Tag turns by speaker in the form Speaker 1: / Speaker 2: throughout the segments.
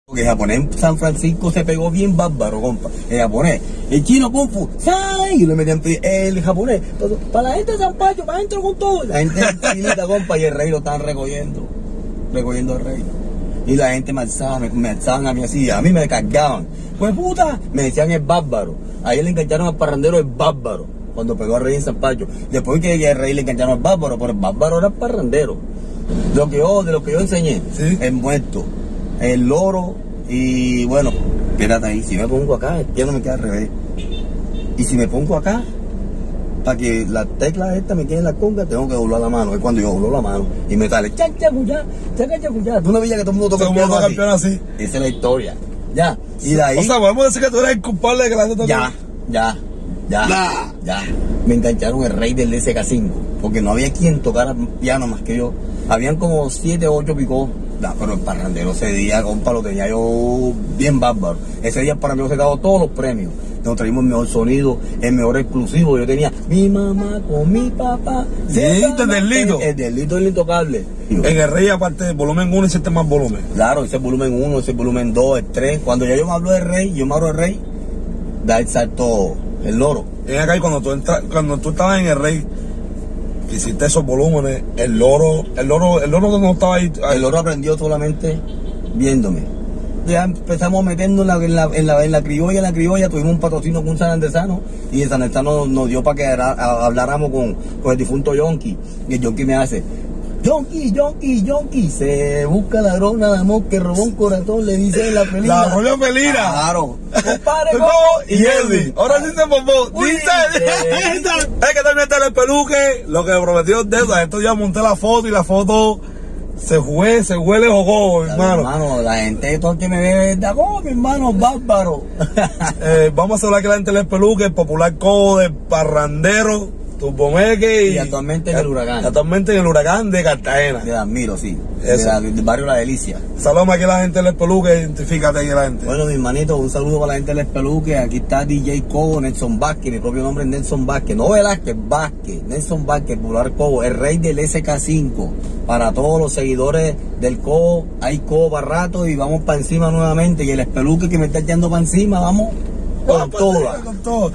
Speaker 1: Porque el japonés en San Francisco se pegó bien bárbaro, compa. El japonés, el chino Kung Fu, ¡sai! Y le metían el japonés. Para la gente de San Pacho, para adentro con todo. La gente chinita, compa, y el rey lo estaban recogiendo al rey. Y la gente me alzaban a mí así, a mí me cargaban. Pues puta, me decían el bárbaro. Ahí le engancharon al parrandero el bárbaro, cuando pegó al rey en San Pacho. Después que el rey le engancharon al bárbaro, pero el bárbaro era el parrandero. De lo que yo enseñé, ¿sí? El muerto, el loro y bueno, espérate ahí, si me pongo acá, el piano me queda al revés. Y si me pongo acá, para que las teclas estas me queden en la conga, tengo que doblar la mano. Es cuando yo doblo la mano y me sale chachacuya, chachacuya. Tú no veías que todo el mundo toca el piano así. Esa es la historia. Ya. Y de ahí.
Speaker 2: O sea, podemos decir que tú eres el culpable de que la gente toque.
Speaker 1: Ya. Me engancharon el rey del SK5, porque no había quien tocara piano más que yo. Habían como 7 o 8 picos. Pero el parrandero ese día, compa, lo tenía yo bien bárbaro. Ese día el parrandero se ganó todos los premios. Nos traímos el mejor sonido, el mejor exclusivo. Yo tenía mi mamá con mi papá.
Speaker 2: Sí, del Lito.
Speaker 1: El del Lito es el intocable.
Speaker 2: En el rey, aparte del volumen 1, hiciste más volumen.
Speaker 1: Claro, ese volumen 1, ese volumen 2, el 3. Cuando ya yo me hablo del rey, yo me hablo del rey, da el salto el loro.
Speaker 2: En acá, y cuando tú estabas en el rey, hiciste esos volúmenes, el loro no estaba ahí.
Speaker 1: El loro aprendió solamente viéndome. Ya empezamos metiendo en la criolla, tuvimos un patrocinio con un sanandesano y el sanandesano nos dio para que habláramos con el difunto Yonki. Y el Yonki me hace: Yonki, se busca ladrona de amor que robó un corazón, le dice en la película.
Speaker 2: La rollo Felina.
Speaker 1: Claro. Compadre,
Speaker 2: y Elvin. Ahora sí se bombó. Dice. Es que también está el peluque. Lo que me prometió de eso. Esto ya monté la foto y la foto se huele jogó, hermano.
Speaker 1: Hermano, la gente, todo el que me ve, mi hermano, bárbaro.
Speaker 2: Vamos a hablar que la gente del peluque, el popular codo del parrandero. Turbomeque
Speaker 1: y actualmente en el huracán.
Speaker 2: Actualmente en el huracán de Cartagena.
Speaker 1: Te admiro, sí. Del barrio La Delicia.
Speaker 2: Saludos aquí a la gente del Peluque, identifícate ahí a la gente.
Speaker 1: Bueno, mi hermanito, un saludo para la gente del Peluque. Aquí está DJ Cobo, Nelson Vázquez, mi propio nombre es Nelson Vázquez. No Velázquez, Vázquez. Nelson Vázquez, popular Cobo, el rey del SK5. Para todos los seguidores del Cobo, hay Cobo para rato y vamos para encima nuevamente. Y el Peluque que me está echando para encima, vamos con todo.
Speaker 2: Con todo.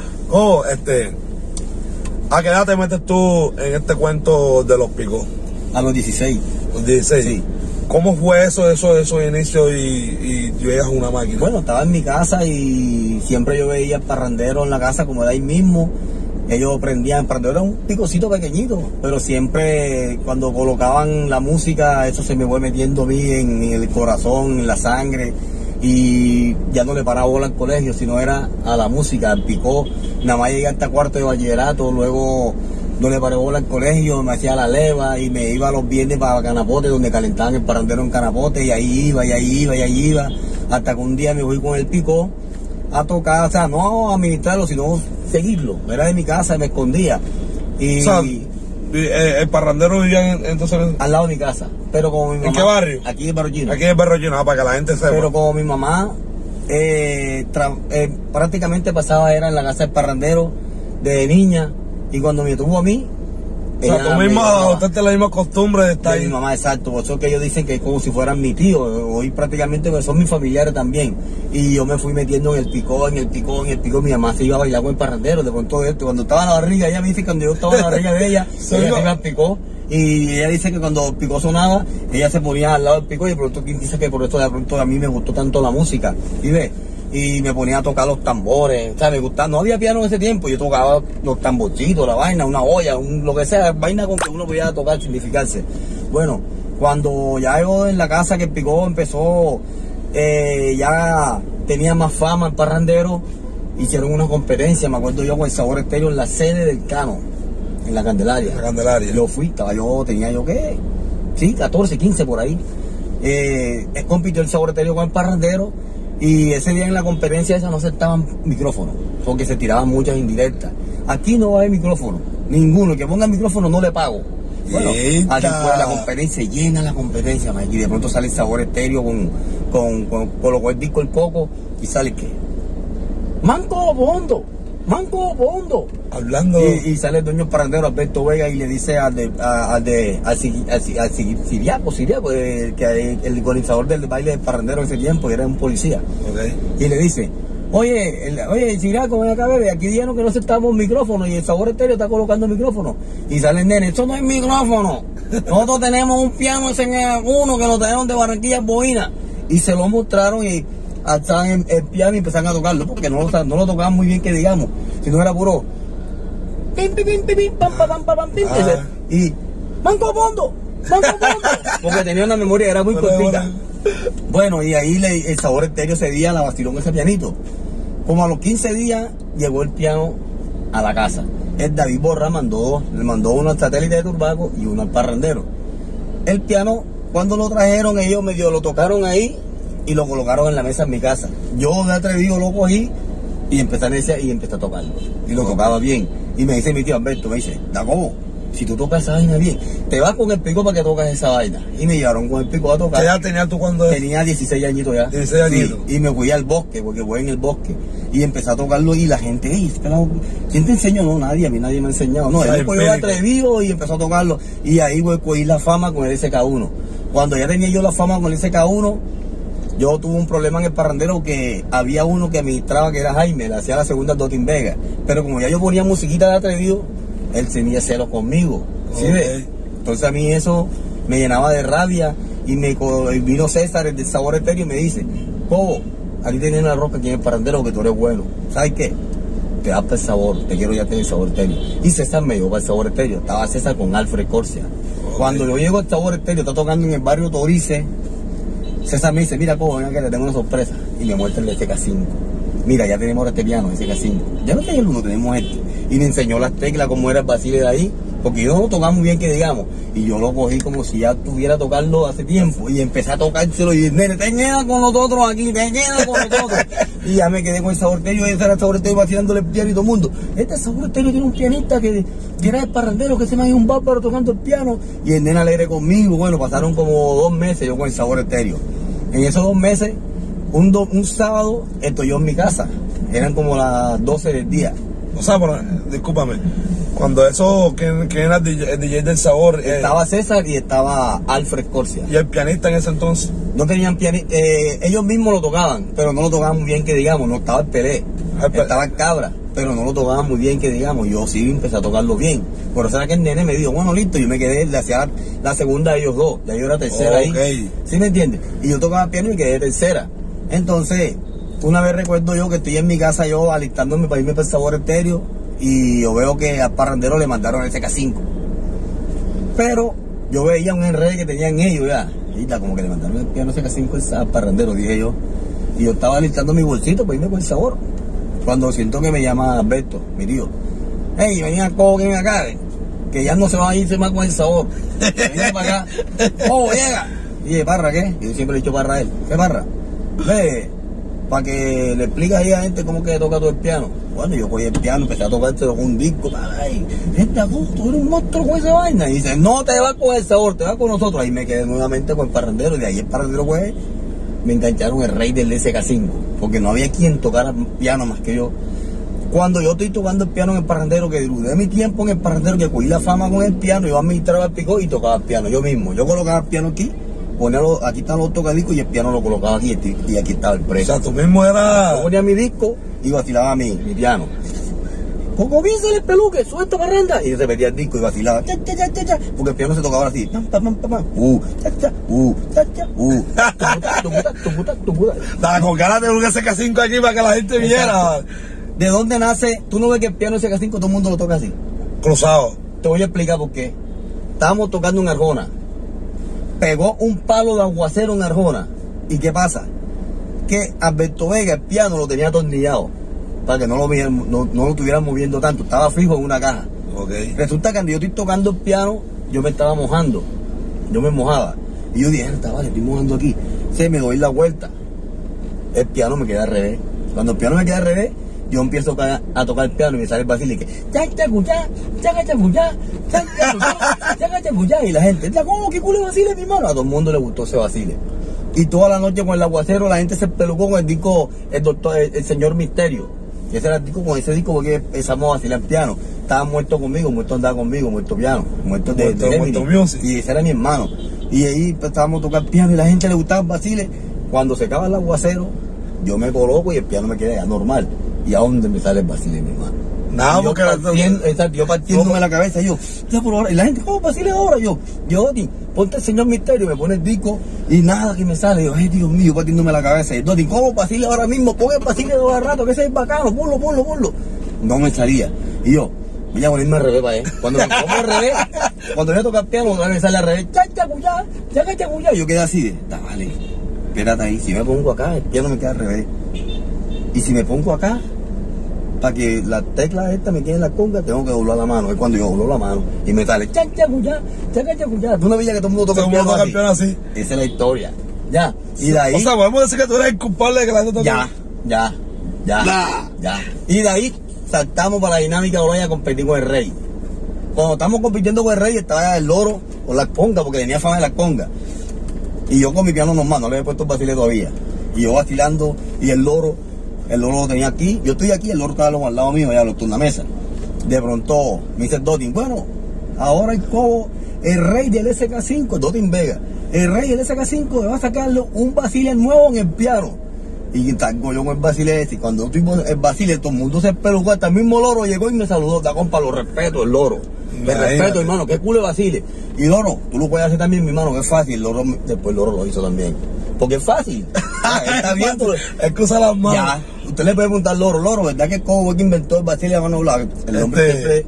Speaker 2: ¿A qué edad te metes tú en este cuento de los picos?
Speaker 1: A los 16.
Speaker 2: ¿Los 16?
Speaker 1: Sí.
Speaker 2: ¿Cómo fue esos inicios y llegas a una máquina?
Speaker 1: Bueno, estaba en mi casa y siempre yo veía el parrandero en la casa como era ahí mismo. Ellos prendían, el parrandero era un picocito pequeñito, pero siempre cuando colocaban la música, eso se me fue metiendo a mí en el corazón, en la sangre. Y ya no le paraba bola al colegio, sino era a la música, al picó. Nada más llegué hasta cuarto de bachillerato, luego no le paré bola al colegio, me hacía la leva y me iba los viernes para Canapote, donde calentaban el parrandero en Canapote, y ahí iba, hasta que un día me fui con el picó a tocar, o sea, no a administrarlo, sino seguirlo. Era de mi casa, me escondía. Y,
Speaker 2: o sea, el parrandero vivía entonces
Speaker 1: al lado de mi casa, pero como mi mamá.
Speaker 2: ¿En qué barrio?
Speaker 1: Aquí en Barrio Chino.
Speaker 2: Aquí en Barrio Chino, para que la gente sepa.
Speaker 1: Pero como mi mamá prácticamente pasaba era en la casa del parrandero de niña, y cuando me tuvo a mí,
Speaker 2: o sea, tú mismo adoptaste la misma costumbre de estar ahí.
Speaker 1: Mi mamá, exacto, por eso que ellos dicen que es como si fueran mi tío, hoy prácticamente son mis familiares también, y yo me fui metiendo en el picó, mi mamá se iba a bailar con el parrandero, de pronto cuando estaba en la barriga, ella me dice que cuando yo estaba en la barriga de ella, ella se iba al picó, y ella dice que cuando el picó sonaba, ella se ponía al lado del picó, y de pronto dice que por eso de pronto a mí me gustó tanto la música, y ve, y me ponía a tocar los tambores, o sea, me gustaba, no había piano en ese tiempo, yo tocaba los tamborcitos, la vaina, una olla, lo que sea, vaina con que uno podía tocar, significarse. Bueno, cuando ya yo en la casa que el picó empezó, ya tenía más fama el parrandero, hicieron una competencia, me acuerdo yo con el Sabor Estéreo en la sede del Cano, en la Candelaria.
Speaker 2: La Candelaria.
Speaker 1: Yo fui, tenía yo ¿qué? Sí, 14, 15 por ahí. Compitió el Sabor Estéreo con el parrandero. Y ese día en la conferencia esa no aceptaban micrófonos, porque se tiraban muchas indirectas. Aquí no va a haber micrófono, ninguno. El que ponga el micrófono no le pago. Bueno, así fue la conferencia, llena la conferencia, y de pronto sale el Sabor Estéreo colocó el disco El Coco y sale ¿qué? Manco Bondo. Manco Bondo.
Speaker 2: Hablando.
Speaker 1: Y sale el dueño parrandero, Alberto Vega, y le dice al Siriaco, que el organizador del baile de parrandero ese tiempo, era un policía.
Speaker 2: Okay.
Speaker 1: Y le dice, oye, Siriaco, ven acá, bebé, aquí dijeron que no aceptamos micrófono y el Sabor Estéreo está colocando micrófono. Y sale el nene, eso no es micrófono. Nosotros tenemos un piano uno que lo trajeron de Barranquilla Boina. Y se lo mostraron y alzaban el piano y empezaron a tocarlo, porque no lo tocaban muy bien, que digamos, si no era puro pim, pim, pim, pim, pam, pam, pam, pim, y Manco Bondo, porque tenía una memoria que era muy cortita. Bueno, y ahí el Sabor Estéreo ese día la vaciló ese pianito. Como a los 15 días llegó el piano a la casa. El David Borra le mandó uno al satélite de Turbaco y uno al parrandero. El piano, cuando lo trajeron, ellos medio lo tocaron ahí y lo colocaron en la mesa en mi casa. Yo de atrevido lo cogí y empecé a tocarlo. Y lo tocaba bien. Y me dice mi tío Alberto, me dice, Dacobo, si tú tocas esa vaina bien, te vas con el pico para que tocas esa vaina. Y me llevaron con el pico a tocar.
Speaker 2: ¿Qué edad tenías tú cuando eso?
Speaker 1: Tenía 16 añitos ya.
Speaker 2: 16 añitos.
Speaker 1: Sí, y me fui al bosque, porque voy en el bosque. Y empecé a tocarlo y la gente, ¿quién te enseñó? No, nadie, a mí nadie me ha enseñado. No, él fue atrevido y empezó a tocarlo. Y ahí voy a coger la fama con el SK1. Cuando ya tenía yo la fama con el SK1, yo tuve un problema en el parrandero, que había uno que administraba, que era Jaime, le hacía la segunda Dotin Vega. Pero como ya yo ponía musiquita de atrevido, él tenía celos conmigo. ¿Sí ves? Entonces a mí eso me llenaba de rabia. Y vino César, el del Sabor Estéreo, y me dice, Cobo, aquí tenés una roca aquí en el parrandero, que tú eres bueno. ¿Sabes qué? Te das para el sabor, te quiero ya tener el Sabor Estéreo. Y César me llevó para el Sabor Estéreo. Estaba César con Alfred Corsia. Cuando yo llego al Sabor Estéreo, está tocando en el barrio Torice, César me dice, mira, Cobo, venga que te tengo una sorpresa. Y me muestra el SK5. Mira, ya tenemos este piano, SK5. Ya no tenemos el uno, tenemos este. Y me enseñó las teclas, cómo era el Basile de ahí, porque yo no lo tocaba muy bien, que digamos. Y yo lo cogí como si ya estuviera tocando hace tiempo. Y empecé a tocárselo y dije, nene, te quedas con nosotros aquí, te quedas con nosotros. Y ya me quedé con el Sabor Estéreo, y ese era el Sabor Estéreo vacilándole el piano y todo el mundo. Este Sabor Estéreo tiene un pianista que era el parrandero, que se me ha ido un bárbaro tocando el piano. Y el nene alegre conmigo. Bueno, pasaron como 2 meses yo con el Sabor Estéreo. En esos 2 meses, un sábado, estoy yo en mi casa. Eran como las 12 del día.
Speaker 2: O sea, pero, discúlpame, cuando eso, ¿quién era el DJ del Sabor?
Speaker 1: Estaba César y estaba Alfred Corsia.
Speaker 2: ¿Y el pianista en ese entonces?
Speaker 1: No tenían pianista, ellos mismos lo tocaban, pero no lo tocaban muy bien, que digamos. No estaba el Pelé, estaba el Cabra, pero no lo tocaban muy bien, que digamos. Yo sí empecé a tocarlo bien. Por eso era que el nene me dijo, bueno, listo, yo me quedé, le hacía la segunda a ellos dos, ya yo era tercera ahí. ¿Sí me entiendes? Y yo tocaba piano y quedé tercera. Entonces, una vez recuerdo yo que estoy en mi casa yo alistándome para irme para el Sabor Estéreo, y yo veo que al parrandero le mandaron el SK5. Pero yo veía un enredo que tenían ellos ya. Y como que le mandaron el piano SK5 al parrandero, dije yo. Y yo estaba alistando mi bolsito para irme con el Sabor. Cuando siento que me llama Alberto, mi tío. Hey, venía ven acá, que ya no se va a irse más con el Sabor. Venía para acá. Oh, llega. Y dije, ¿Parra qué? Y yo siempre le he dicho Parra a él. ¿Qué Parra? Ve, para que le expliques ahí a la gente cómo que toca todo el piano. Bueno, yo cogí el piano, empecé a tocárselo con un disco. Ay, tú eres un monstruo con esa vaina. Y dice, no te vas con el Sabor, te vas con nosotros. Ahí me quedé nuevamente con el parrandero. Y de ahí el parrandero, pues, me engancharon el rey del SK5. Porque no había quien tocara piano más que yo. Cuando yo estoy tocando el piano en el parrandero, que duré mi tiempo en el parrandero, que cogí la fama con el piano, yo administraba el picó y tocaba el piano yo mismo. Yo colocaba el piano aquí, aquí están los tocadiscos y el piano lo colocaba aquí, y aquí estaba el precio.
Speaker 2: O sea, tú mismo eras...
Speaker 1: Yo ponía mi disco y vacilaba mi piano. Comienza el peluque, suelta parranda. Y se metía el disco y vacilaba. Cha, cha, cha, cha, cha, porque el piano se tocaba así. Pam, pam, pam, pam. Cha, cha, cha, cha,
Speaker 2: Dale, con ganas de un SK5 aquí para que la gente viera.
Speaker 1: ¿De dónde nace? Tú no ves que el piano SK5 todo el mundo lo toca así.
Speaker 2: Cruzado.
Speaker 1: Te voy a explicar por qué. Estábamos tocando en Arjona. Pegó un palo de aguacero en Arjona. ¿Y qué pasa? Que Alberto Vega, el piano, lo tenía atornillado para que no lo estuvieran moviendo tanto. Estaba fijo en una caja.
Speaker 2: Okay.
Speaker 1: Resulta que cuando yo estoy tocando el piano, yo me estaba mojando. Yo me mojaba. Y yo dije, vale, estoy mojando aquí. Me doy la vuelta. El piano me queda al revés. Cuando el piano me queda al revés, yo empiezo a tocar el piano y me sale el Basile que y la gente, ¿cómo que culo Basile, mi hermano? A todo el mundo le gustó ese Basile. Y toda la noche con el aguacero la gente se pelucó con el disco el señor Misterio. Y ese era el disco, con ese disco porque empezamos a vacilar piano. Estaba muerto conmigo, muerto andaba conmigo, muerto piano, muerto de
Speaker 2: muerto music.
Speaker 1: Y ese era mi hermano. Y ahí estábamos a tocar piano y la gente le gustaba el vacile. Cuando se acaba el aguacero, yo me coloco y el piano me queda ya normal. ¿Y a dónde me sale el vacile, mi hermano?
Speaker 2: Nada,
Speaker 1: yo
Speaker 2: porque
Speaker 1: yo partiéndome la cabeza, yo, ya por ahora. Y la gente, ¿cómo vacile ahora? Yo, Doti, ponte el Señor Misterio, me pone el disco y nada que me sale. Yo, ay, Dios mío, partiéndome la cabeza. Y Doti, ¿cómo vacile ahora mismo? Pon el vacile de dos rato, que ese es bacano, ponlo. No me salía. Y yo, voy a ponerme al revés para él. Cuando me pongo al revés, cuando voy a tocar piano, me sale al revés. Ya. Yo quedé así de, vale, espérate ahí. Si me pongo acá, el piano me queda al revés. Y si me pongo acá, para que la tecla esta me quede en la conga, tengo que doblar la mano. Es cuando yo doblo la mano y me sale chaca. Tú no veías que todo el mundo toca el piano así. Esa es la historia. Ya. Y de ahí.
Speaker 2: O sea, podemos decir que tú eres el culpable de que la gente toque.
Speaker 1: Ya. Y de ahí saltamos para la dinámica de Olaya a competir con el Rey. Cuando estamos compitiendo con el Rey, estaba el loro con las congas, porque tenía fama de las congas. Y yo con mi piano normal, no le había puesto el vacile todavía. Y yo vacilando, y el loro lo tenía aquí. Yo estoy aquí, el loro estaba al lado mío, allá en la mesa. De pronto me dice Dotin, bueno, ahora el Rey del SK5, Dotin Vega, el Rey del SK5 me va a sacarle un vacile nuevo en el piano. Y tango yo con el vacile ese, y cuando tuvimos el vacile, todo el mundo se espelucó, hasta el mismo loro llegó y me saludó, da compa, lo respeto, el loro. Me respeto, hermano, qué culo de vacile. Y loro, tú lo puedes hacer también, mi hermano, que es fácil. Loro, después el loro lo hizo también. Porque es fácil. Está bien,
Speaker 2: es que usa las manos.
Speaker 1: Ya, usted le puede preguntar al loro, ¿verdad que Cobo fue que inventó el vacile a mano blanca? El hombre siempre...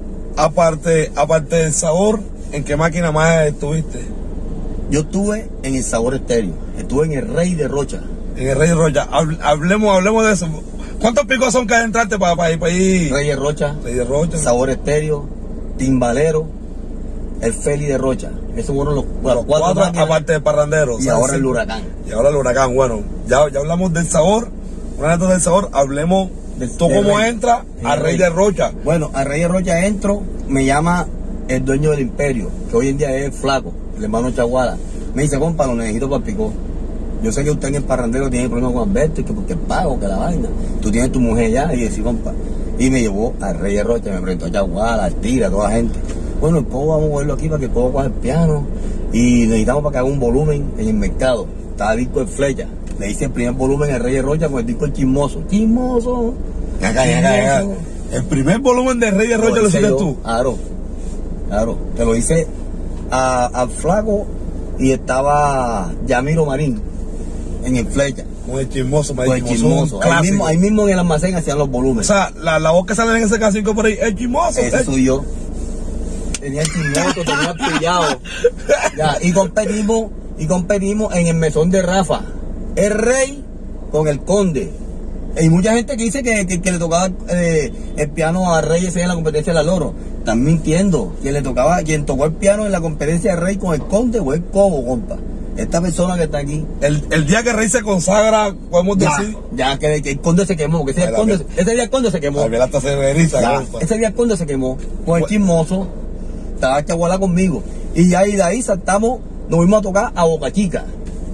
Speaker 2: Aparte del sabor, ¿en qué máquina más estuviste?
Speaker 1: Yo estuve en el Sabor Estéreo, estuve en el Rey de Rocha.
Speaker 2: En el Rey de Rocha, hablemos de eso. ¿Cuántos picos son que hay entrarte para ir?
Speaker 1: Rey de Rocha, Sabor Estéreo, Timbalero, el Feli de Rocha. Esos fueron los cuatro
Speaker 2: aparte de Parrandero.
Speaker 1: Y ahora el Huracán.
Speaker 2: Bueno, ya hablamos del sabor. Una vez del sabor, hablemos de tú cómo entras al Rey de Rocha.
Speaker 1: Bueno, al Rey de Rocha entro, me llama el dueño del imperio, que hoy en día es Flaco, el hermano Chaguala. Me dice, compa, lo necesito para el picó. Yo sé que usted en el Parrandero tiene problemas con Alberto, que porque pago, que la vaina. Tú tienes tu mujer ya, y decía, compa. Y me llevó al Rey de Rocha, me presentó a Chaguala, al Tigre, a toda la gente. Bueno, el Cobo vamos a moverlo aquí para que el Cobo coja el piano. Y necesitamos para que haga un volumen en el mercado. Estaba disco de flecha. Le hice el primer volumen al Rey de Rocha con el disco El Chismoso. ¡Chismoso!
Speaker 2: Acá. El primer volumen de Rey de Rocha lo hiciste tú.
Speaker 1: Claro. Te lo hice a Flaco y estaba Yamiro Marín en el flecha.
Speaker 2: Con el Chismoso,
Speaker 1: Ahí mismo en el almacén hacían los volúmenes.
Speaker 2: O sea, la voz que sale en ese K5 por ahí, el Chismoso.
Speaker 1: Ese soy yo. Tenía el Chismoso, tenía pillado. Ya, y competimos en el mesón de Rafa. El Rey con el Conde. Hay mucha gente que dice que le tocaba el piano a Rey ese en la competencia de la Loro. Están mintiendo. Quien tocó el piano en la competencia de Rey con el Conde fue el Cobo, compa. Esta persona que está aquí.
Speaker 2: El día que Rey se consagra, podemos decir.
Speaker 1: Ya que el Conde se quemó, porque ese día el Conde se quemó. Ese día el Conde se quemó. Con el Chismoso. Estaba Chaguala conmigo. Y de ahí saltamos, nos fuimos a tocar a Boca Chica.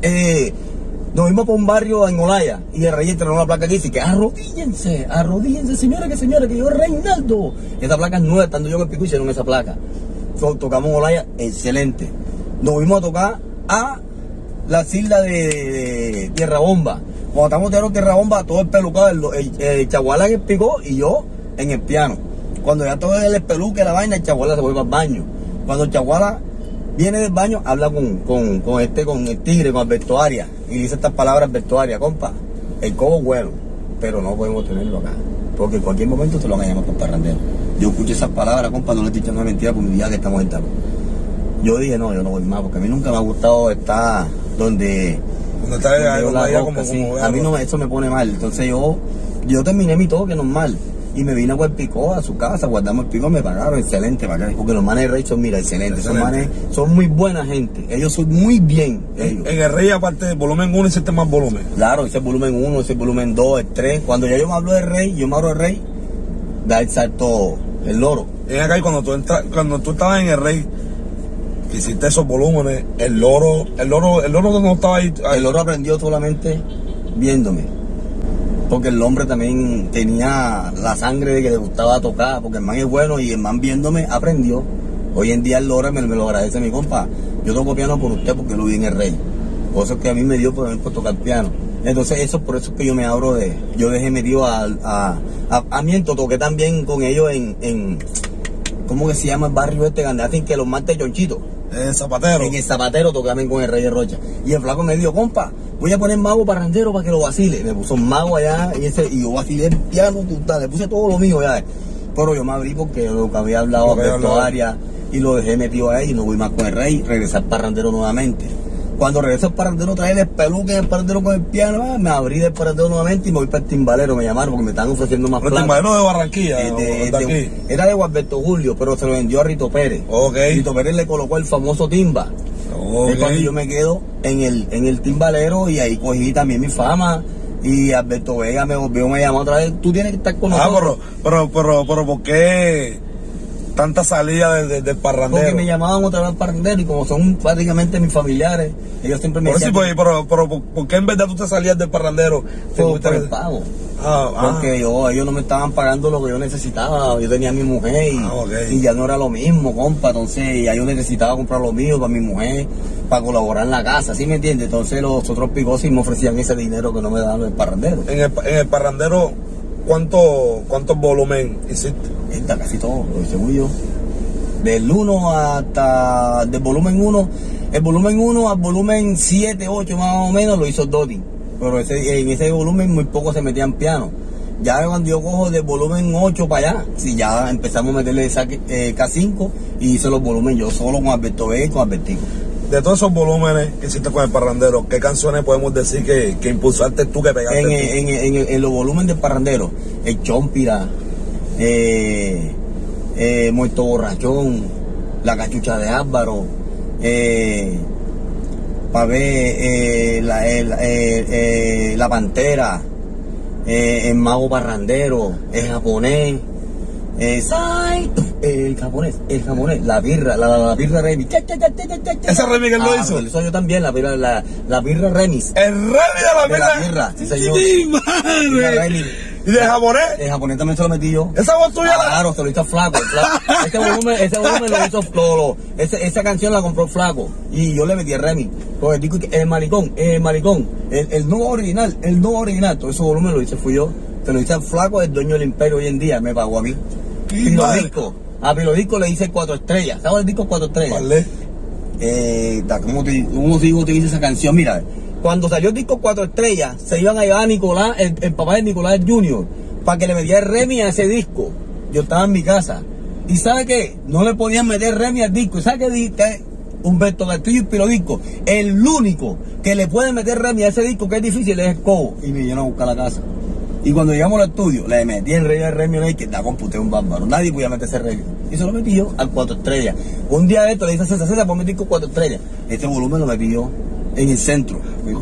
Speaker 1: Nos fuimos por un barrio en Olaya y el Rey entrenó una placa que dice que arrodíllense, señores, que yo Reinaldo. Esa placa es nueva, estando yo con el pico hicieron esa placa. Tocamos en Olaya, excelente. Nos fuimos a tocar a la isla de Tierra Bomba. Cuando estamos en Tierra Bomba, todo el pelucado, el Chaguala en el picó y yo en el piano. Cuando ya todo el peluque, la vaina, el Chaguala se vuelve al baño. Cuando el Chaguala viene del baño, habla con el Tigre, con Alberto Arias, y dice estas palabras Alberto Arias, compa, el Cobo bueno, pero no podemos tenerlo acá, porque en cualquier momento te lo van a llamar por Parrandero. Yo escuché esas palabras, compa, no le estoy echando una mentira por mi día que estamos en Taco. Yo dije, no, yo no voy más, porque a mí nunca me ha gustado estar donde a mí no, eso me pone mal. Entonces yo terminé mi toque normal y me vine a el picó a su casa, guardamos el picó, me pagaron excelente, porque los manes de Rey son, mira, excelentes. Esos manes son muy buena gente, ellos son muy bien.
Speaker 2: En el Rey, aparte del volumen 1, hiciste más volumen.
Speaker 1: Claro, hice el volumen 1, hice el volumen 2, el 3. Cuando ya yo me hablo del Rey, da el salto el loro.
Speaker 2: En acá, y cuando tú estabas en el Rey, que hiciste esos volúmenes, el loro no estaba ahí.
Speaker 1: El loro aprendió solamente viéndome. porque el hombre también tenía la sangre de que le gustaba tocar, porque el man es bueno y el man viéndome aprendió. Hoy en día el lore me lo agradece mi compa. Yo toco piano por usted porque lo vi en el Rey. Por eso es que a mí me dio por tocar piano. Entonces eso por eso es que yo me abro yo dejé metido a miento, toqué también con ellos en ¿cómo que se llama el barrio este donde hacen que los martes chonchitos?
Speaker 2: Zapatero.
Speaker 1: En el Zapatero toqué también con el Rey de Rocha. Y el flaco me dijo, compa, voy a poner mago parrandero para que lo vacile. Me puso un mago allá y yo vacilé el piano, le puse todo lo mío ya. Pero yo me abrí porque lo que había hablado Alberto Arias y lo dejé metido ahí y no voy más con el Rey, regresé al parrandero nuevamente. Cuando regreso al parrandero, trae el peluque en el parrandero con el piano, me abrí del parrandero nuevamente y me voy para el timbalero, me llamaron porque me estaban ofreciendo más plata.
Speaker 2: ¿El timbalero de Barranquilla?
Speaker 1: Era de Gualberto Julio, pero se lo vendió a Rito Pérez.
Speaker 2: Okay.
Speaker 1: Rito Pérez le colocó el famoso timba.
Speaker 2: Okay.
Speaker 1: Entonces yo me quedo en el timbalero y ahí cogí también mi fama. Y Alberto Vega me llamó otra vez, tú tienes que estar con nosotros.
Speaker 2: Pero ¿por qué tanta salida del parrandero?
Speaker 1: Porque me llamaban otra vez al parrandero y como son prácticamente mis familiares, ellos siempre me decían...
Speaker 2: Pero ¿por qué en verdad tú te salías del parrandero?
Speaker 1: Por el pago. Porque ellos no me estaban pagando lo que yo necesitaba. Yo tenía a mi mujer y ya no era lo mismo, compa. Entonces ya yo necesitaba comprar lo mío para mi mujer, para colaborar en la casa, ¿sí me entiendes? Entonces los otros picosis me ofrecían ese dinero que no me daban el parrandero.
Speaker 2: En el parrandero, ¿cuántos volumen hiciste?
Speaker 1: Casi todo, lo hice muy yo. Del 1 hasta... Del volumen 1, el volumen 1 al volumen 7, 8 más o menos lo hizo Dodi. Pero en ese volumen muy poco se metían piano. Ya cuando yo cojo del volumen 8 para allá, si ya empezamos a meterle K5 y hice los volúmenes yo solo con Alberto B y con Albertico.
Speaker 2: De todos esos volúmenes que hiciste con el parrandero, ¿qué canciones podemos decir que impulsaste tú, que pegaste tú?
Speaker 1: En los volúmenes del parrandero, el Chompira, Muerto Borrachón, La Cachucha de Álvaro, para ver La Pantera, el Mago Parrandero, el Japonés, el japonés, la birra remix.
Speaker 2: ¿Ese remix él lo hizo?
Speaker 1: Lo hizo yo también, la birra remix.
Speaker 2: El remix de la
Speaker 1: birra, sí señor.
Speaker 2: ¡Sí, madre! ¿Y de japonés?
Speaker 1: El japonés también se lo metí yo.
Speaker 2: ¿Esa voz tuya?
Speaker 1: Claro, se lo hizo Flaco. Ese volumen lo hizo esa canción la compró Flaco. Y yo le metí el remix. Porque digo que el maricón, el no original, todo ese volumen lo hice fui yo. Se lo hice al Flaco, el dueño del imperio hoy en día, me pagó a mí. Pilodisco. A Pilodisco le hice 4 estrellas. ¿Sabes el disco 4 estrellas?
Speaker 2: ¿Cuál es?
Speaker 1: ¿Cómo te dice esa canción? Mira, cuando salió el disco 4 estrellas, se iban a llevar a Nicolás, el papá de Nicolás Junior, para que le metiera remix a ese disco. Yo estaba en mi casa. ¿Y sabe qué? No le podían meter remix al disco. ¿Y sabe qué dije? Humberto Castillo y Pilodisco, el único que le puede meter remix a ese disco que es difícil es el Cobo. Y me vino a buscar la casa. Y cuando llegamos al estudio, le metí el remix que la computé un bárbaro. Nadie podía meter ese remix. Y se lo metí yo al 4 estrellas. Un día de esto le dice a César, por mi disco 4 estrellas. Este volumen lo metí yo en el centro.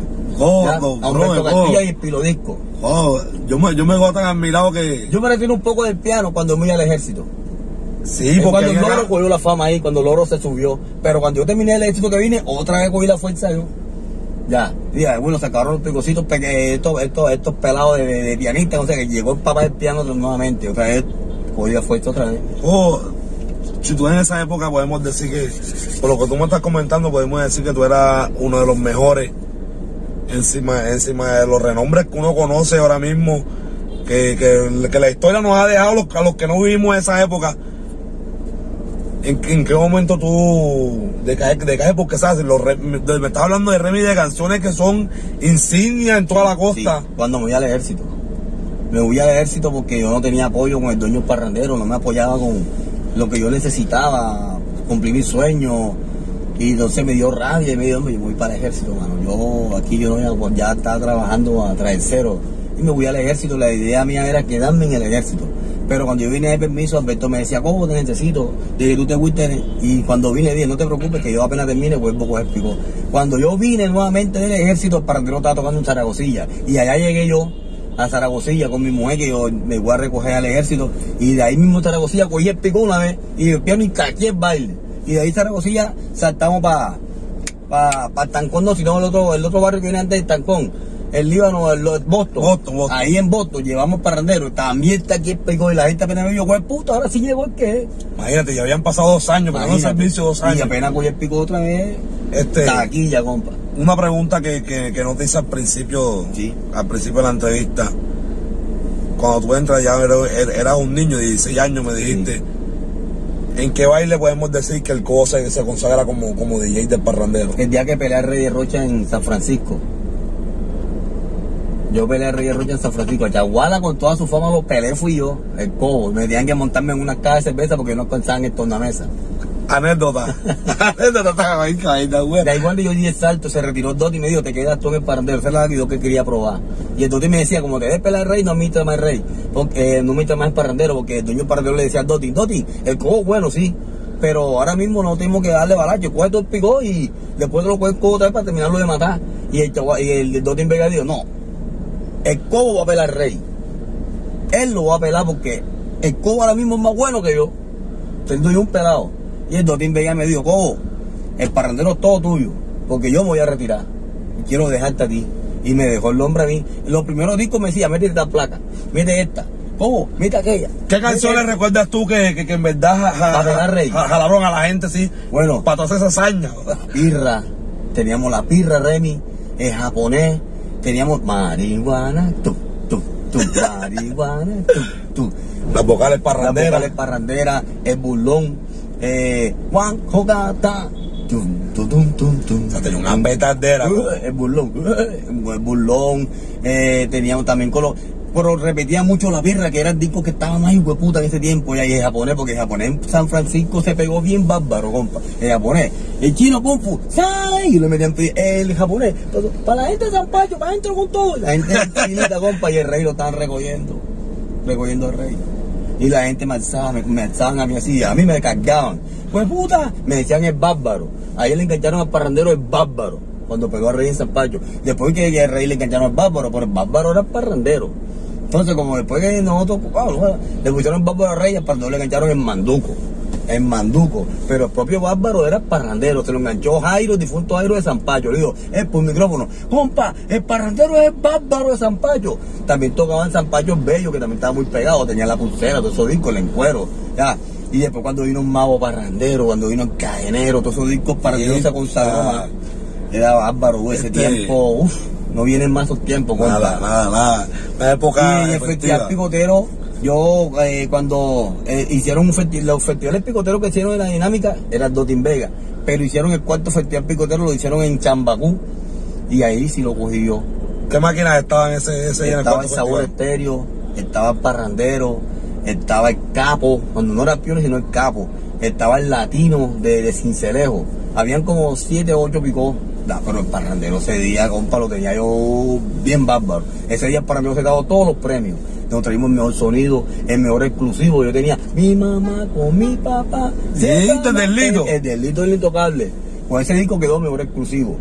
Speaker 1: A Humberto Castillo y el Pilodisco.
Speaker 2: Yo me veo tan admirado que...
Speaker 1: Yo me retiro un poco del piano cuando me fui al ejército.
Speaker 2: Sí, porque
Speaker 1: cuando el loro cogió la fama ahí, cuando el loro se subió. Pero cuando yo terminé el éxito que vine, otra vez cogí la fuerza yo. Ya, bueno, se acabaron los picositos, estos pelados de pianistas, o sea, que llegó el papá del piano nuevamente, otra vez cogí la fuerza otra vez.
Speaker 2: Si tú en esa época podemos decir que, por lo que tú me estás comentando, podemos decir que tú eras uno de los mejores encima de los renombres que uno conoce ahora mismo, que la historia nos ha dejado a los que no vivimos esa época. ¿En qué momento tú decaes? Porque sabes, me estás hablando de remix de canciones que son insignias en toda la costa.
Speaker 1: Sí, cuando me voy al ejército. Me voy al ejército porque yo no tenía apoyo con el dueño parrandero, no me apoyaba con lo que yo necesitaba, cumplir mis sueños. Y entonces me dio rabia y me dijo, yo voy para el ejército, mano. Yo ya estaba trabajando a traer cero. Y me voy al ejército, la idea mía era quedarme en el ejército. Pero cuando yo vine de permiso, Alberto me decía, ¿cómo te necesito? Dije, tú te fuiste. Y cuando vine, dije, no te preocupes, que yo apenas termine, vuelvo a coger pico. Cuando yo vine nuevamente del ejército, el parrandero estaba tocando en Zaragozilla. Y allá llegué yo a Zaragozilla con mi mujer, que yo me voy a recoger al ejército. Y de ahí mismo Zaragozilla cogí el pico una vez, y el piano y caché el baile. Y de ahí Zaragozilla saltamos para Tancón, no, sino el otro barrio que viene antes de Tancón. el Líbano, Boston.
Speaker 2: Boston.
Speaker 1: Ahí en Boston llevamos parrandero. También está aquí el Picó y la gente apenas me vio, güey, puta, ahora sí llegó el que.
Speaker 2: Imagínate, ya habían pasado 2 años, pero no servicio 2 años.
Speaker 1: Y apenas cogió el Picó otra vez. Taquilla, compa.
Speaker 2: Una pregunta que no te hice al principio,
Speaker 1: sí,
Speaker 2: al principio de la entrevista. Cuando tú entras ya eras un niño de 16 años, me dijiste. Sí. ¿En qué baile podemos decir que el Cobo se consagra como DJ del parrandero?
Speaker 1: El día que peleé a Rey de Rocha en San Francisco. Yo peleé a Rey de Rocha en San Francisco. Chaguala con toda su fama lo peleé fui yo, el Cobo. Me tenían que montarme en una caja de cerveza porque no pensaban en tornamesa.
Speaker 2: Anécdota. Anécdota, güey.
Speaker 1: De ahí cuando yo di el salto, se retiró Doti y me dijo, te quedas tú en el parrandero. Esa es la video que quería probar. Y el Doti me decía, como te des pelear el Rey, no admitas más el Rey. Porque no admitas más el parrandero, porque el dueño del parrandero le decía a Doti, el Cobo bueno, sí, pero ahora mismo no tenemos que darle balacho. Coge todo el Picó y después te lo coge el Cobo otra vez para terminarlo de matar. Y el Doti en Vega dijo, no, el Cobo va a pelar al Rey. Él lo va a pelar porque el Cobo ahora mismo es más bueno que yo. Te doy un pelado. Y el Dotín Vega me dijo, Cobo, el parrandero es todo tuyo, porque yo me voy a retirar. Y quiero dejarte a ti. Y me dejó el hombre a mí. Los primeros discos me decía, mete esta placa, mete esta. Cobo, mete aquella.
Speaker 2: ¿Qué canciones recuerdas tú que en verdad jalaron a la gente, sí?
Speaker 1: Bueno,
Speaker 2: para todas esas hazañas.
Speaker 1: Pirra, teníamos la Pirra, Remy, el japonés, teníamos marihuana, marihuana,
Speaker 2: Las vocales parranderas.
Speaker 1: Las vocales parranderas, el burlón. Juan Jogata,
Speaker 2: o sea, tenía una petardera.
Speaker 1: El burlón, teníamos también pero repetía mucho la birra, que era el disco que estaba más hijueputa en ese tiempo, y ahí el japonés, porque el japonés en San Francisco se pegó bien bárbaro, compa. El japonés, el chino Kung Fu, ¡sai! Y le metían el japonés, para la gente de San Pacho, para adentro con todo. La gente chinita, compa, y el Rey lo estaban recogiendo el Rey. Y la gente me alzaban a mí así, a mí me cargaban. Pues puta, me decían el bárbaro. A él le engancharon al parrandero el bárbaro, cuando pegó al Rey en San Pacho. Después que el Rey le engancharon al bárbaro, pero el bárbaro era el parrandero. Entonces, como después que nosotros le pusieron el bárbaro al Rey, al parrandero le engancharon el manduco. Pero el propio bárbaro era el parrandero, se lo enganchó Jairo, el difunto Jairo de San Pacho. Le digo, por micrófono, compa, el parrandero es el bárbaro de San Pacho. También tocaban San Pacho Bello, que también estaba muy pegado, tenía la pulsera, todos esos discos, el encuero, ya. Y después cuando vino un mago parrandero, cuando vino el cadenero, todos esos discos parranderos se consagró. Era bárbaro, ese tiempo, no vienen más esos tiempos, compa.
Speaker 2: Nada. La época.
Speaker 1: Y el Festival Picotero, yo cuando hicieron los festivales picoteros que hicieron en la dinámica, era Dotín Vega, pero hicieron el cuarto Festival Picotero, lo hicieron en Chambacú, y ahí sí lo cogí yo.
Speaker 2: ¿Qué máquinas estaban ese
Speaker 1: Estaba el Sabor Estéreo, estaba el Parrandero, estaba el Capo, cuando no era el Piones sino el Capo, estaba el Latino de Cincelejo, habían como 7 o 8 picos. Pero el parrandero ese día, compa, lo tenía yo bien bárbaro. Ese día el parrandero se daba todos los premios. Nos traímos el mejor sonido, el mejor exclusivo. Yo tenía mi mamá con mi papá.
Speaker 2: Sí, del Lito.
Speaker 1: El del Lito del Intocable. Con ese disco quedó mejor exclusivo.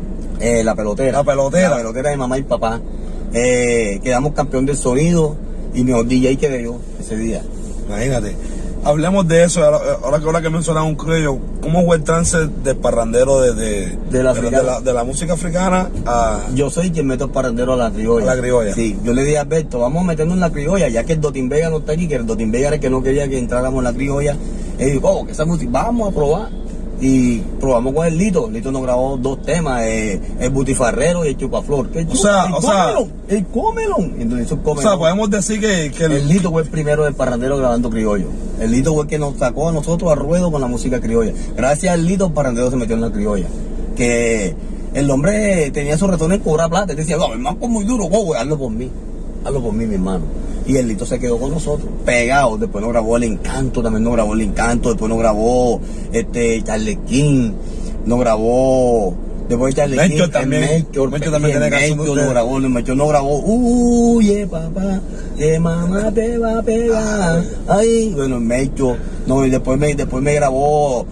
Speaker 1: La pelotera. La pelotera de mamá y papá. Quedamos campeón del sonido y mejor DJ quedé yo ese día.
Speaker 2: Imagínate. Hablemos de eso, ahora que mencionas un criollo, ¿cómo fue el trance del parrandero de la música africana a...?
Speaker 1: Yo soy quien meto el parrandero a la criolla.
Speaker 2: A la criolla.
Speaker 1: Sí, yo le dije a Alberto, vamos a meternos en la criolla, ya que el Dotín Vega no está aquí, que el Dotín Vega era el que no quería que entráramos en la criolla. Él dijo, que esa música, vamos a probar. Y probamos con el Lito. Lito nos grabó 2 temas, el Butifarrero y el Chupaflor. El Comelon. Entonces,
Speaker 2: o sea, podemos decir que
Speaker 1: el Lito fue el primero del parrandero grabando criollo. El Lito fue el que nos sacó a nosotros a ruedo con la música criolla. Gracias al Lito, el parrandero se metió en la criolla. Que el hombre tenía su retorno en cobrar plata. Él decía, no, el manco es muy duro, güey, hazlo por mí, mi hermano. Y el Lito se quedó con nosotros, pegado. Después nos grabó El Encanto, después nos grabó Charlequín, nos grabó después de Charlequín,
Speaker 2: Melchor también.
Speaker 1: Melchor nos grabó, huye papá, que mamá te va a pegar. Ay, bueno, Melchor, no, y después me grabó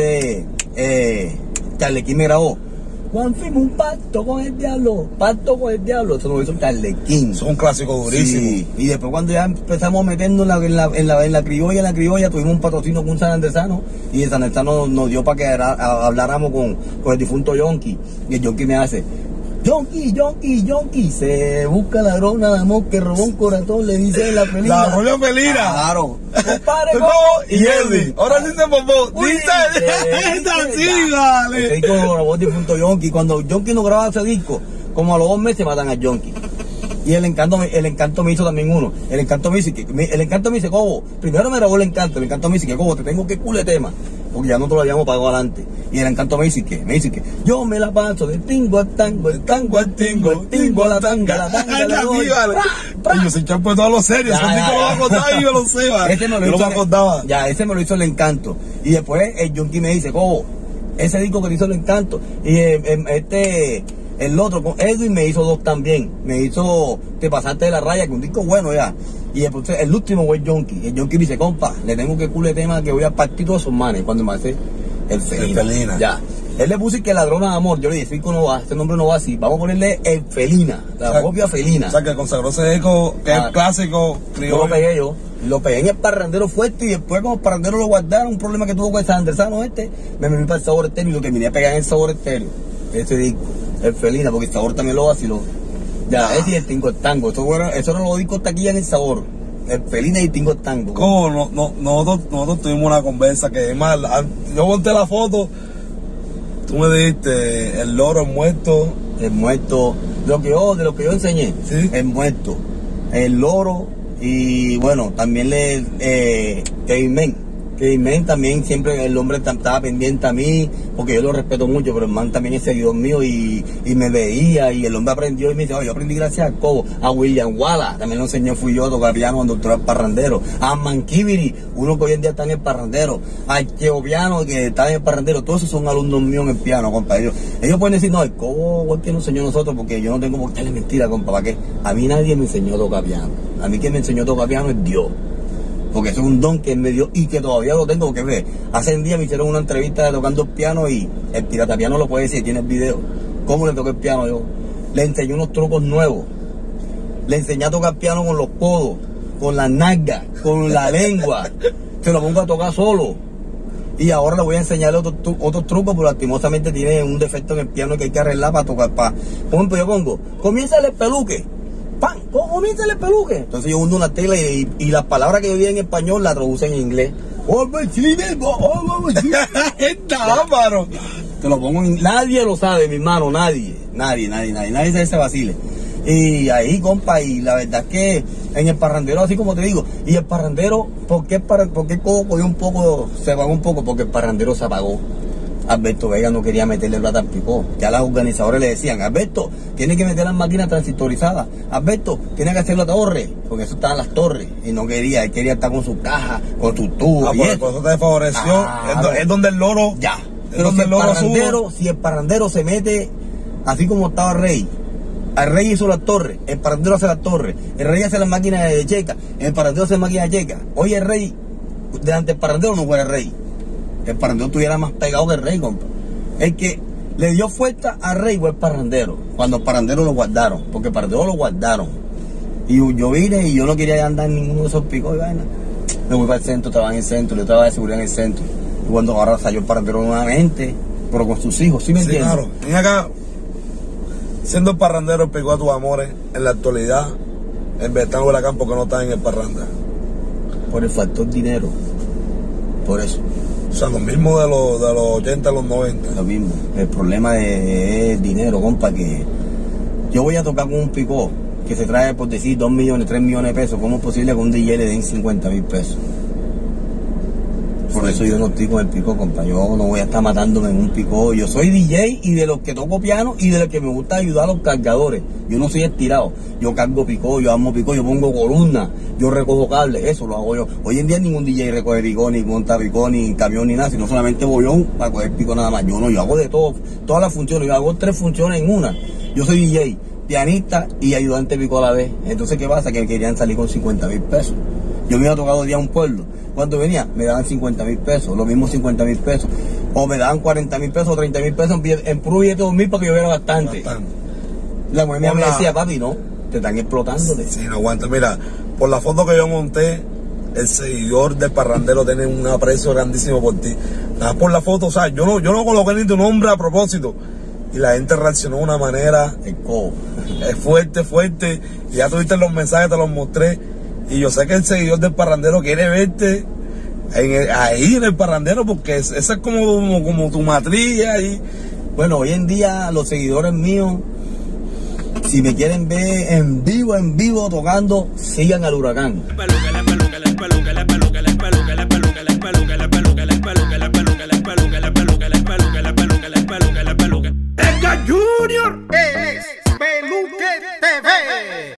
Speaker 1: Charlequín me grabó. Juan, fuimos un pacto con el diablo, eso lo hizo Charlequín.
Speaker 2: Es un clásico durísimo.
Speaker 1: Sí. Y después cuando ya empezamos a meternos en la criolla, tuvimos un patrocinio con un sanandresano, y el sanandresano nos dio para que habláramos con el difunto Yonki, y el Yonki me hace, Yonki, se busca la ladrona de amor que robó un corazón, le dice la felina.
Speaker 2: La rubia felina.
Speaker 1: Claro. Compadre
Speaker 2: Coco y Edwin. Ahora sí se popó. Dice, sí, vale.
Speaker 1: Ese disco lo grabó el difunto Yonki. Cuando Yonki no grababa ese disco, como a los 2 meses matan a Yonki. Y el encanto me hizo también uno. El encanto me dice, Cobo, primero me grabó el encanto me dice que Cobo, te tengo que culo de tema, porque ya no te lo habíamos pagado adelante. Y el encanto me dice que yo me la paso del tingo al tango, el tango al tingo, el tingo a la tanga a la doy.
Speaker 2: Yo soy champo de todos los serios, esos discos lo acordaba y yo lo sé, va.
Speaker 1: Ese me lo hizo el encanto. Y después el Yonki me dice, Cobo, ese disco que te hizo el encanto, y el otro, con Edwin, me hizo 2 también. Me hizo Te pasaste de la raya, que un disco bueno ya. Y después el último fue el Yonki. El Yonki dice, compa, le tengo que culo de tema que voy a partir todos esos manes. Cuando me hace el Felina. Ya. Él le puso que ladrona de amor. Yo le dije, no va, este nombre no va así. Vamos a ponerle el Felina, la propia Felina.
Speaker 2: O sea, que consagró ese disco, que es clásico.
Speaker 1: Yo lo pegué en el parrandero fuerte y después como el parrandero lo guardaron, un problema que tuvo con el Sandersano me metí para el Sabor Estéreo y lo que vine a pegar en el Sabor Estéreo. Ese disco. El Felina, porque el Sabor también lo vaciló. Ya, ese y el Tingo el Tango. Eso eran los discos taquilla en el Sabor. El Felina y el Tingo el Tango.
Speaker 2: ¿Cómo? Nosotros tuvimos una conversa que es más, yo monté la foto, tú me dijiste el loro, el muerto.
Speaker 1: El muerto, de lo que yo enseñé.
Speaker 2: ¿Sí?
Speaker 1: El muerto, el loro y bueno, también Kevin Men también siempre el hombre estaba pendiente a mí, porque yo lo respeto mucho, pero el man también es seguidor mío y me veía y el hombre aprendió y me dice, yo aprendí gracias a Cobo, a William Wallace, también lo enseñó, fui yo a tocar piano cuando entró al parrandero, a Mankibiri, uno que hoy en día está en el parrandero, a Cheopiano que está en el parrandero, todos esos son alumnos míos en el piano, compa. Ellos pueden decir, no, el Cobo es que nos enseñó a nosotros, porque yo no tengo por qué darle mentira, compa, ¿para qué? A mí nadie me enseñó a tocar piano, a mí quien me enseñó a tocar piano es Dios. Porque eso es un don que él me dio y que todavía lo tengo, porque ve, hace un día me hicieron una entrevista de tocando el piano y el pirata piano lo puede decir, tiene el video. ¿Cómo le toqué el piano yo? Le enseñé unos trucos nuevos. Le enseñé a tocar piano con los codos, con las nalgas, con la lengua. Se lo pongo a tocar solo. Y ahora le voy a enseñarle otros trucos, pero lastimosamente tiene un defecto en el piano que hay que arreglar para tocar. Por ejemplo, yo pongo, comienza el peluque. ¡Pam! ¿Cómo comienza el peluque? Entonces yo hundo una tela y las palabras que yo digo en español las traducen en inglés. Te lo pongo en... Nadie lo sabe, mi hermano, nadie sabe ese vacile. Y ahí, compa, y la verdad es que en el parrandero, así como te digo, y el parrandero, ¿por qué Cobo cogió un poco, se apagó un poco? Porque el parrandero se apagó. Alberto Vega no quería meterle plata al Picó. Ya los organizadores le decían, Alberto, tiene que meter las máquinas transistorizadas. Alberto, tiene que hacer la torre, porque eso estaban las torres. Y no quería, él quería estar con su caja, con su tubo.
Speaker 2: Por eso te favoreció.
Speaker 1: Claro.
Speaker 2: Es donde el loro.
Speaker 1: Ya. Pero si el parrandero se mete, así como estaba el Rey hizo las torres, el parrandero hace las torres, el Rey hace las máquinas de checa, el parrandero hace máquinas de checa. Hoy el Rey, delante del parrandero no fue el Rey. El parrandero estuviera más pegado que el Rey, compa. El que le dio fuerza al Rey fue el parrandero, cuando el parrandero lo guardaron, porque el parrandero lo guardaron. Y yo vine y yo no quería andar en ninguno de esos picos y vaina. Me voy para el centro, trabajé en el centro, yo trabajé de seguridad en el centro. Y cuando ahora salió el parrandero nuevamente, pero con sus hijos, ¿sí me entiendes?
Speaker 2: Claro. Ven acá, siendo el parrandero el picó a tus amores, en la actualidad, el Betán Huracán, ¿por qué no está en el parranda?
Speaker 1: Por el factor dinero, por eso.
Speaker 2: O sea, lo mismo de los 80 a los 90.
Speaker 1: Lo mismo. El problema es dinero, compa, que yo voy a tocar con un picó que se trae, por decir, 2 millones, 3 millones de pesos. ¿Cómo es posible que un DJ le den 50,000 pesos? Por eso yo no estoy con el picó, compa. Yo no voy a estar matándome en un picó. Yo soy DJ y de los que toco piano y de los que me gusta ayudar a los cargadores. Yo no soy estirado. Yo cargo picó, yo amo picó, yo pongo columna, yo recojo cables, eso lo hago yo. Hoy en día ningún DJ recoge picó, ni monta picó, ni camión, ni nada, sino solamente bollón para coger picó nada más. Yo no, yo hago de todo, todas las funciones. Yo hago 3 funciones en una. Yo soy DJ, pianista y ayudante picó a la vez. Entonces, ¿qué pasa? Que querían salir con 50,000 pesos. Yo me iba a tocar 2 días a un pueblo. Cuando venía, me daban 50,000 pesos, lo mismo 50,000 pesos. O me daban 40,000 pesos o 30,000 pesos en puro billete de 2,000 para que yo viera bastante. La mujer mía me decía, papi, no, te están explotándote.
Speaker 2: Sí, no aguanta. Mira, por la foto que yo monté, el seguidor del parrandero tiene un aprecio grandísimo por ti. Nada por la foto, o sea, yo no coloqué ni tu nombre a propósito. y la gente reaccionó de una manera fuerte. Y ya tuviste los mensajes, te los mostré. Y yo sé que el seguidor del Parrandero quiere verte ahí en el Parrandero, porque esa es como tu matriz ahí.
Speaker 1: Bueno, hoy en día los seguidores míos, si me quieren ver en vivo tocando, sigan al Huracán.
Speaker 3: Edgar Junior es Peluque TV.